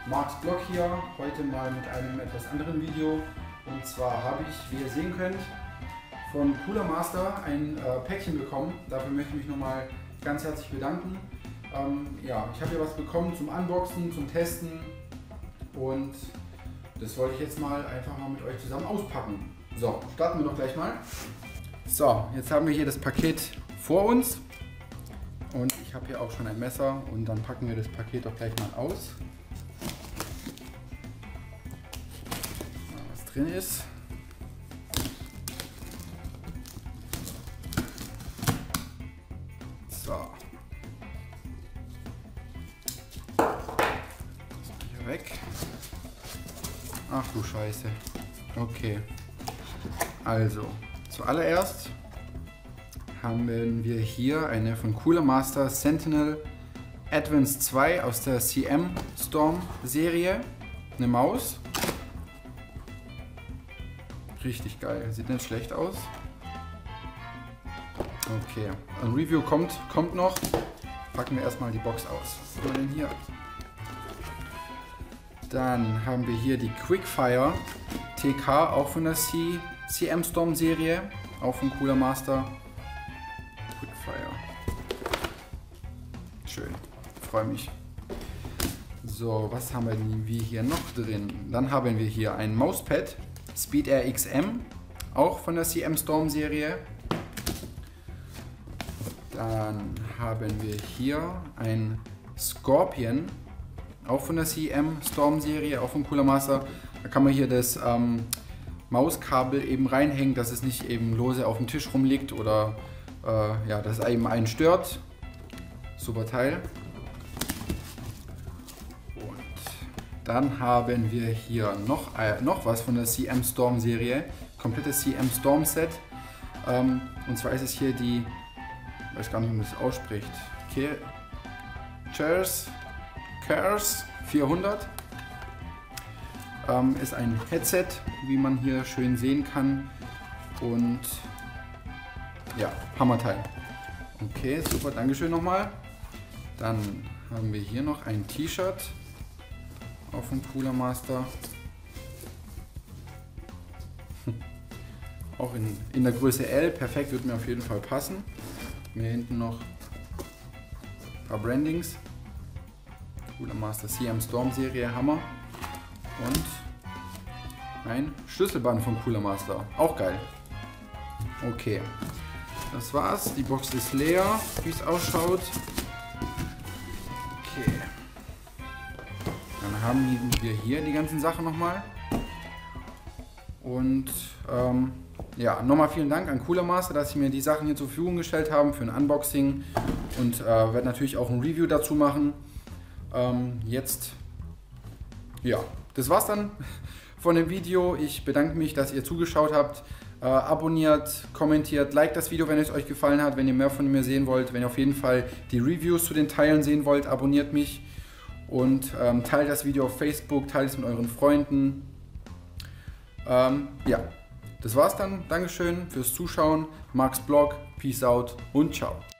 Marks Blog hier, heute mal mit einem etwas anderen Video. Und zwar habe ich, wie ihr sehen könnt, von Cooler Master ein Päckchen bekommen. Dafür möchte ich mich nochmal ganz herzlich bedanken. Ja, ich habe hier was bekommen zum Unboxen, zum Testen und das wollte ich jetzt mal einfach mal mit euch zusammen auspacken. So, starten wir doch gleich mal. So, jetzt haben wir hier das Paket vor uns und ich habe hier auch schon ein Messer und dann packen wir das Paket doch gleich mal aus. Was drin ist. So. Hier weg. Ach du Scheiße. Okay. Also, zuallererst haben wir hier eine von Cooler Master Sentinel Advance 2 aus der CM Storm Serie. Eine Maus. Richtig geil. Sieht nicht schlecht aus. Okay. Ein Review kommt noch. Packen wir erstmal die Box aus. Was haben wir denn hier? Dann haben wir hier die Quickfire TK, auch von der CM Storm Serie, auch von Cooler Master. Quickfire. Schön, freue mich. So, was haben wir hier noch drin? Dann haben wir hier ein Mauspad, Speed Air XM, auch von der CM Storm Serie. Dann haben wir hier ein Scorpion, auch von der CM Storm Serie, auch von Cooler Master. Da kann man hier das Mauskabel eben reinhängen, dass es nicht eben lose auf dem Tisch rumliegt oder ja, dass es eben einen stört. Super Teil. Und dann haben wir hier noch was von der CM Storm Serie, komplettes CM Storm Set. Und zwar ist es hier die, ich weiß gar nicht, wie man das ausspricht, Chair's 400. Ist ein Headset, wie man hier schön sehen kann, und ja, Hammerteil. Okay, super, Dankeschön nochmal. Dann haben wir hier noch ein T-Shirt, auch von Cooler Master. Auch in der Größe L, perfekt, wird mir auf jeden Fall passen. Hier hinten noch ein paar Brandings. Cooler Master CM Storm Serie, Hammer. Und ein Schlüsselband von Cooler Master, auch geil. Okay, das war's. Die Box ist leer, wie es ausschaut. Okay. Dann haben wir hier die ganzen Sachen nochmal. Und ja, nochmal vielen Dank an Cooler Master, dass sie mir die Sachen hier zur Verfügung gestellt haben für ein Unboxing. Und werde natürlich auch ein Review dazu machen. Jetzt, ja, das war's dann von dem Video. Ich bedanke mich, dass ihr zugeschaut habt. Abonniert, kommentiert, liked das Video, wenn es euch gefallen hat. Wenn ihr mehr von mir sehen wollt, wenn ihr auf jeden Fall die Reviews zu den Teilen sehen wollt, abonniert mich. Und teilt das Video auf Facebook, teilt es mit euren Freunden. Ja, das war's dann. Dankeschön fürs Zuschauen. Marks Blog, Peace out und ciao.